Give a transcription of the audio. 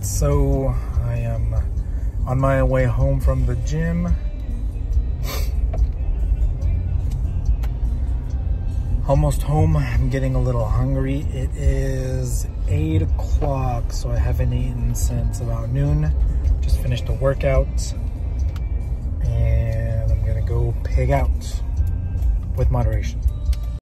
So I am on my way home from the gym. Almost home. I'm getting a little hungry. It is 8 o'clock, so I haven't eaten since about noon. Just finished a workout, and I'm gonna go pig out with moderation.